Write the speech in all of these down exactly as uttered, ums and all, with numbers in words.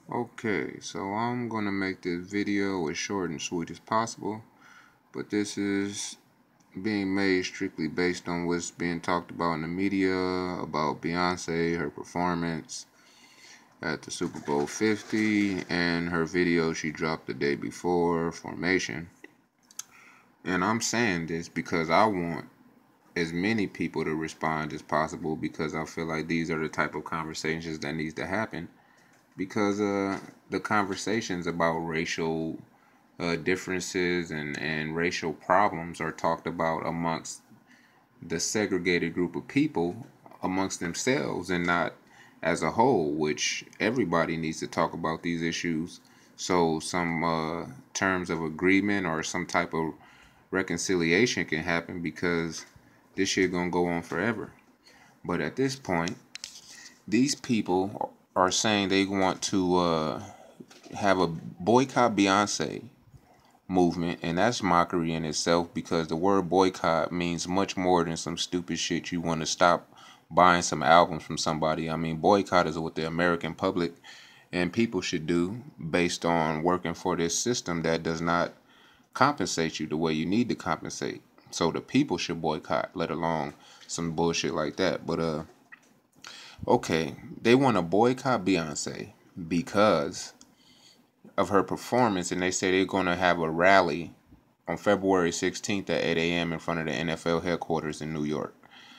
Okay, so I'm gonna make this video as short and sweet as possible, but this is being made strictly based on what's being talked about in the media about Beyonce, her performance at the Super Bowl fifty, and her video she dropped the day before, Formation. And I'm saying this because I want as many people to respond as possible because I feel like these are the type of conversations that needs to happen because uh the conversations about racial uh, differences and, and racial problems are talked about amongst the segregated group of people amongst themselves and not as a whole, which everybody needs to talk about these issues so some uh, terms of agreement or some type of reconciliation can happen because this shit gonna go on forever. But at this point, these people are saying they want to uh, have a boycott Beyonce movement, and that's mockery in itself because the word boycott means much more than some stupid shit you want to stop buying some albums from somebody. I mean, boycott is what the American public and people should do based on working for this system that does not compensate you the way you need to compensate. So the people should boycott, let alone some bullshit like that. But uh okay, they want to boycott Beyonce because of her performance, and they say they're going to have a rally on February sixteenth at eight a m in front of the N F L headquarters in New York.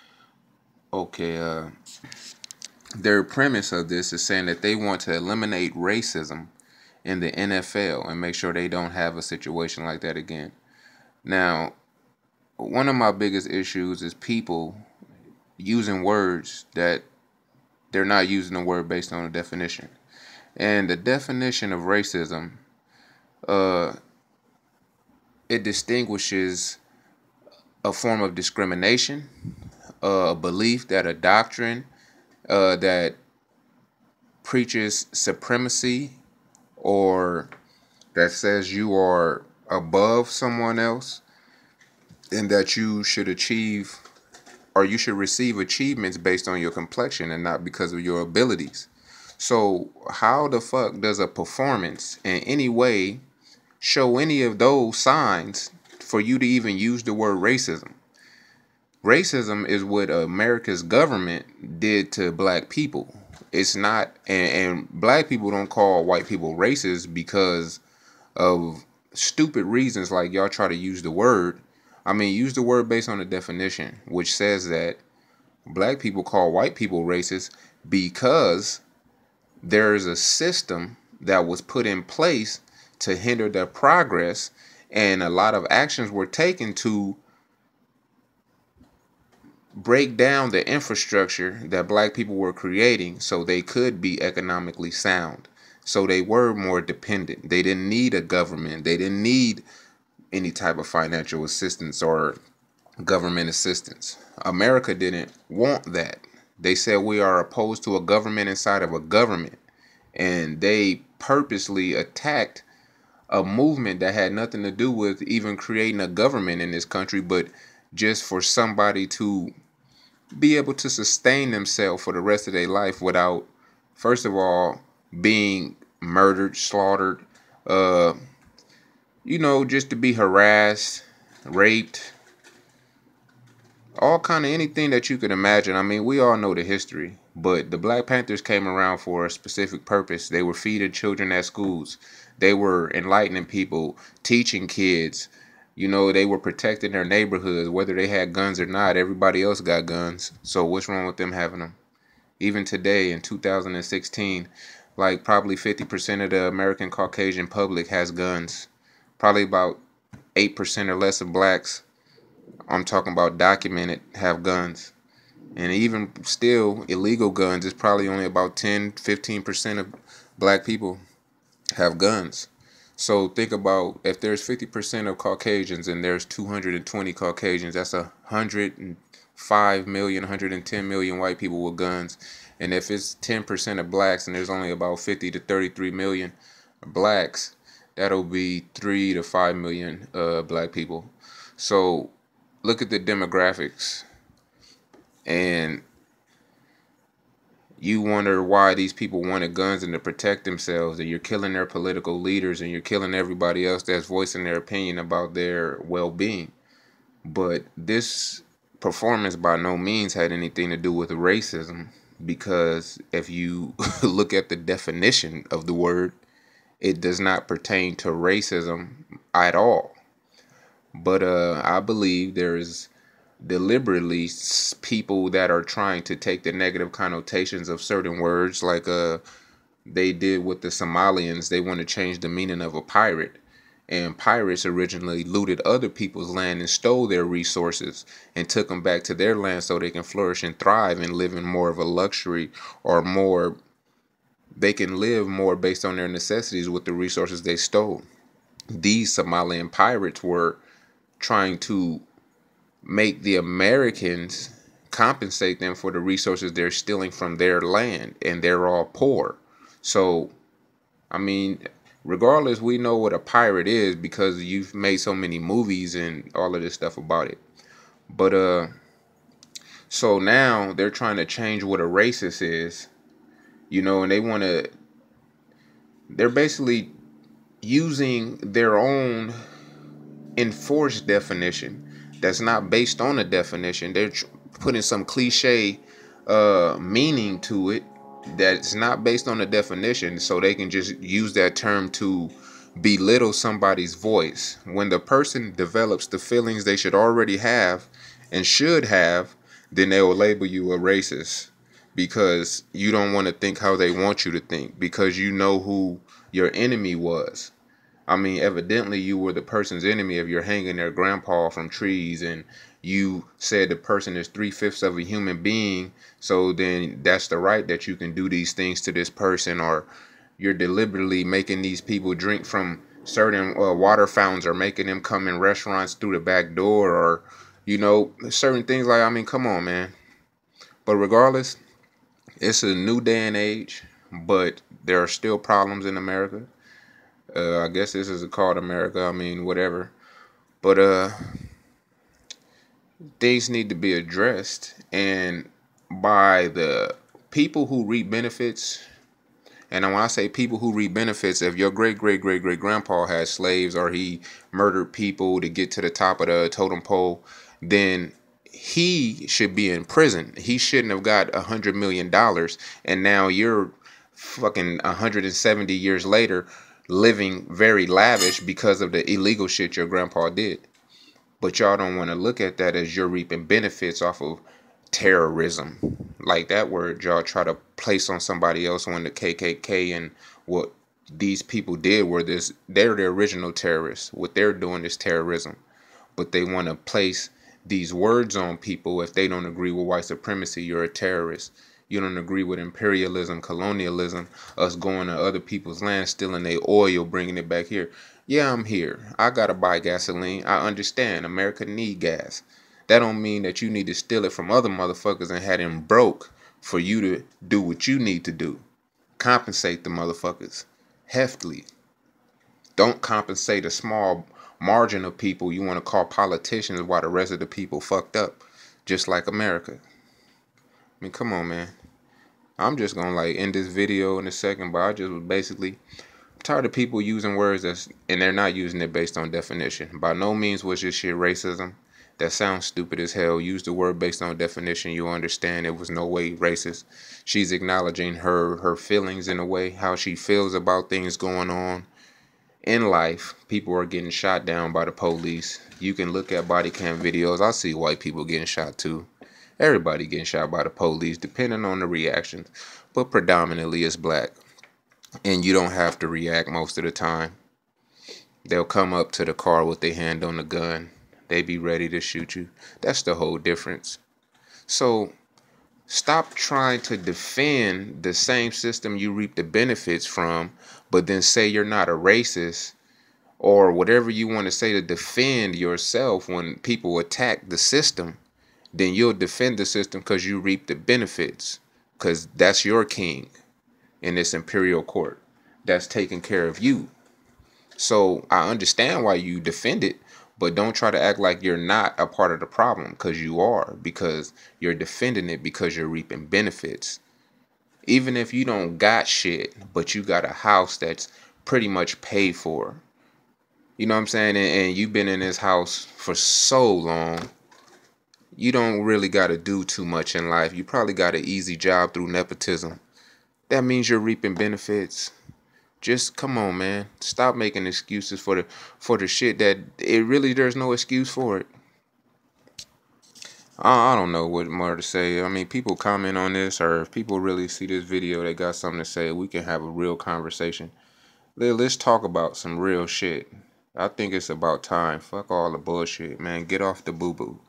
Okay, uh, their premise of this is saying that they want to eliminate racism in the N F L and make sure they don't have a situation like that again. Now, one of my biggest issues is people using words that they're not using the word based on a definition. And the definition of racism, uh, it distinguishes a form of discrimination, a belief that a doctrine uh, that preaches supremacy or that says you are above someone else and that you should achieve or you should receive achievements based on your complexion and not because of your abilities. So, how the fuck does a performance in any way show any of those signs for you to even use the word racism? Racism is what America's government did to black people. It's not, and, and black people don't call white people racist because of stupid reasons like y'all try to use the word. I mean, use the word based on the definition, which says that black people call white people racist because there is a system that was put in place to hinder their progress, and a lot of actions were taken to break down the infrastructure that black people were creating so they could be economically sound. So they were more dependent. They didn't need a government. They didn't need any type of financial assistance or government assistance. America didn't want that. They said we are opposed to a government inside of a government. And they purposely attacked a movement that had nothing to do with even creating a government in this country, but just for somebody to be able to sustain themselves for the rest of their life without, first of all, being murdered, slaughtered, uh, you know, just to be harassed, raped, all kind of anything that you could imagine. I mean, we all know the history, but the Black Panthers came around for a specific purpose. They were feeding children at schools. They were enlightening people, teaching kids. You know, they were protecting their neighborhoods, whether they had guns or not. Everybody else got guns. So what's wrong with them having them? Even today in two thousand sixteen, like probably fifty percent of the American Caucasian public has guns. Probably about eight percent or less of blacks, I'm talking about documented, have guns. And even still, illegal guns is probably only about ten, fifteen percent of black people have guns. So think about if there's fifty percent of Caucasians and there's two hundred twenty Caucasians, that's a one hundred five million, one hundred ten million white people with guns. And if it's ten percent of blacks and there's only about fifty to thirty-three million blacks, that'll be three to five million uh, black people. So look at the demographics. And You wonder why these people wanted guns and to protect themselves, and you're killing their political leaders and you're killing everybody else that's voicing their opinion about their well-being. But this performance by no means had anything to do with racism, because if you look at the definition of the word, it does not pertain to racism at all. But uh, I believe there is deliberately s- people that are trying to take the negative connotations of certain words, like uh, they did with the Somalians. They want to change the meaning of a pirate. And pirates originally looted other people's land and stole their resources and took them back to their land so they can flourish and thrive and live in more of a luxury, or more, they can live more based on their necessities with the resources they stole. These Somalian pirates were trying to make the Americans compensate them for the resources they're stealing from their land, and they're all poor. So, I mean, regardless, we know what a pirate is because you've made so many movies and all of this stuff about it. But uh so now they're trying to change what a racist is, you know, and they want to, they're basically using their own enforced definition that's not based on a definition. They're tr- putting some cliche uh, meaning to it that's not based on a definition, so they can just use that term to belittle somebody's voice. When the person develops the feelings they should already have and should have, then they will label you a racist because you don't want to think how they want you to think, because you know who your enemy was. I mean, evidently you were the person's enemy if you're hanging their grandpa from trees and you said the person is three-fifths of a human being, so then that's the right that you can do these things to this person, or you're deliberately making these people drink from certain uh, water fountains, or making them come in restaurants through the back door, or, you know, certain things like, I mean, come on, man. But regardless, it's a new day and age, but there are still problems in America. Uh, I guess this is called America. I mean, whatever. But uh, things need to be addressed, and by the people who reap benefits. And when I say people who reap benefits, if your great great great great grandpa had slaves, or he murdered people to get to the top of the totem pole, then he should be in prison. He shouldn't have got a hundred million dollars, and now you're fucking one hundred seventy years later living very lavish because of the illegal shit your grandpa did. But y'all don't want to look at that as you're reaping benefits off of terrorism. Like that word y'all try to place on somebody else, when the K K K and what these people did were this, they're the original terrorists. What they're doing is terrorism. But they want to place these words on people. If they don't agree with white supremacy, you're a terrorist. You don't agree with imperialism, colonialism, us going to other people's land, stealing their oil, bringing it back here. Yeah, I'm here. I gotta buy gasoline. I understand. America need gas. That don't mean that you need to steal it from other motherfuckers and have them broke for you to do what you need to do. Compensate the motherfuckers heftily. Don't compensate a small margin of people you want to call politicians while the rest of the people fucked up, just like America. I mean, come on, man. I'm just gonna like end this video in a second, but I just was basically tired of people using words that's, and they're not using it based on definition. By no means was this shit racism. That sounds stupid as hell. Use the word based on definition. You'll understand it was no way racist. She's acknowledging her her feelings in a way, how she feels about things going on in life. People are getting shot down by the police. You can look at body cam videos. I see white people getting shot too. Everybody getting shot by the police, depending on the reactions. But predominantly it's black. And you don't have to react most of the time. They'll come up to the car with their hand on the gun. They be ready to shoot you. That's the whole difference. So stop trying to defend the same system you reap the benefits from, but then say you're not a racist, or whatever you want to say to defend yourself. When people attack the system, then you'll defend the system because you reap the benefits, because that's your king in this imperial court that's taking care of you. So I understand why you defend it, but don't try to act like you're not a part of the problem, because you are, because you're defending it because you're reaping benefits. Even if you don't got shit, but you got a house that's pretty much paid for. You know what I'm saying? And, and you've been in this house for so long. You don't really got to do too much in life. You probably got an easy job through nepotism. That means you're reaping benefits. Just come on, man. Stop making excuses for the for the shit that it really there's no excuse for it. I, I don't know what more to say. I mean, people comment on this, or if people really see this video, they got something to say. We can have a real conversation. Let, let's talk about some real shit. I think it's about time. Fuck all the bullshit, man. Get off the boo boo.